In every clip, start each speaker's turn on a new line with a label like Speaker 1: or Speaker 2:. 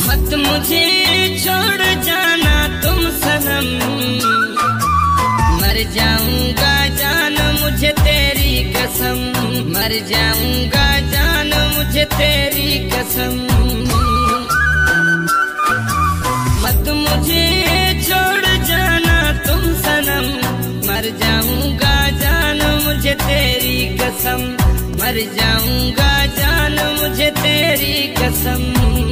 Speaker 1: मत मुझे छोड़ जाना तुम सनम, मर जाऊंगा जान मुझे तेरी कसम, मर जाऊंगा जान मुझे तेरी कसम। मत मुझे छोड़ जाना तुम सनम, मर जाऊंगा जान मुझे तेरी कसम, मर जाऊंगा जान मुझे तेरी कसम।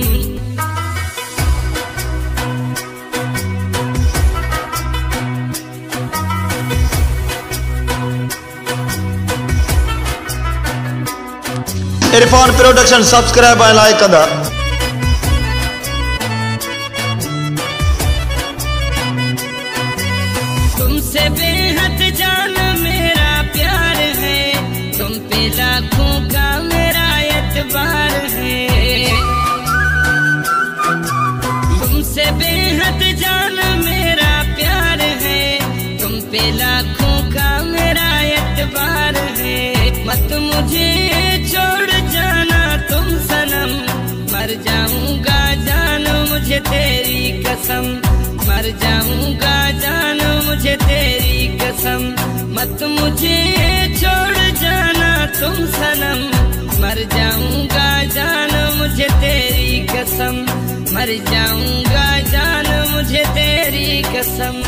Speaker 2: Irfan production subscribe and like कदा।
Speaker 1: तुमसे बेहद जान मेरा प्यार है, तुम पे लाखों का मेरा एतबार है। तुमसे बेहद जान मेरा प्यार है, तुम पे लाखों का मेरा एतबार है। मत मुझे छोड़ जाना तुम सनम, मर जाऊंगा जान मुझे तेरी कसम, मर जाऊंगा जान मुझे तेरी कसम। मत मुझे छोड़ जाना तुम सनम, मर जाऊंगा जान मुझे तेरी कसम, मर जाऊंगा जान मुझे तेरी कसम।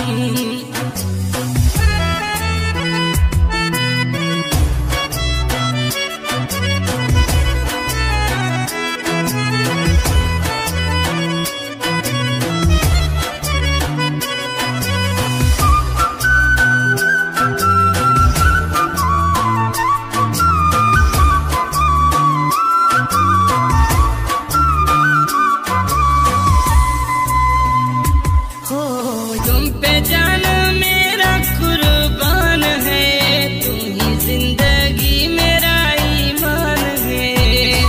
Speaker 1: तुम पे जान मेरा कुर्बान है, तुम ही जिंदगी मेरा ईमान है।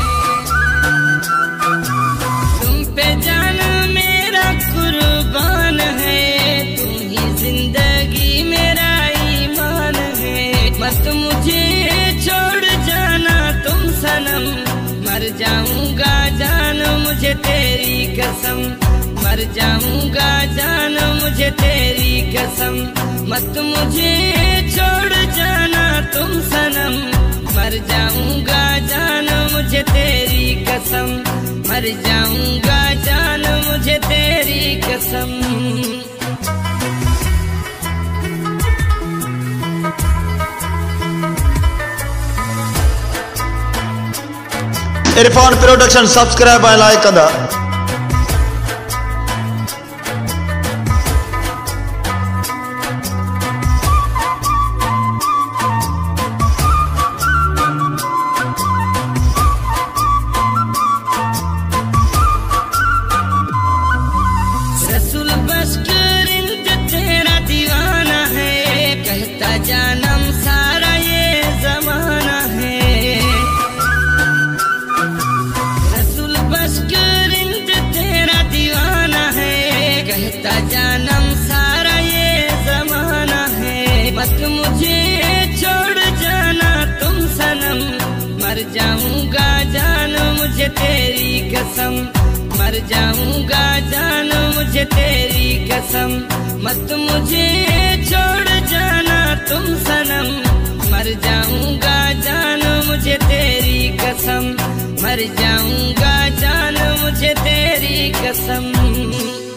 Speaker 1: तुम पे जान मेरा कुर्बान है, तुम ही जिंदगी मेरा ईमान है। मत मुझे छोड़ जाना तुम सनम, मर जाऊंगा जान मुझे तेरी कसम, मर जाऊंगा जान मुझे तेरी कसम। मत मुझे छोड़ जाना तुम सनम, मर जाऊंगा जान मुझे तेरी कसम, मर जाऊंगा जान मुझे तेरी कसम।
Speaker 2: Irfan production subscribe and like कदा।
Speaker 1: रसूल बशकर तेरा दीवाना है, कहता जानम सारा ये जमाना है। रसूल बशकर तेरा दीवाना है, कहता जानम सारा ये जमाना है। मत मुझे छोड़ जाना तुम सनम, मर जाऊंगा जान मुझे तेरी कसम, मर जाऊंगा जान मुझे तेरी कसम। मत मुझे छोड़ जाना तुम सनम, मर जाऊंगा जान मुझे तेरी कसम, मर जाऊंगा जान मुझे तेरी कसम।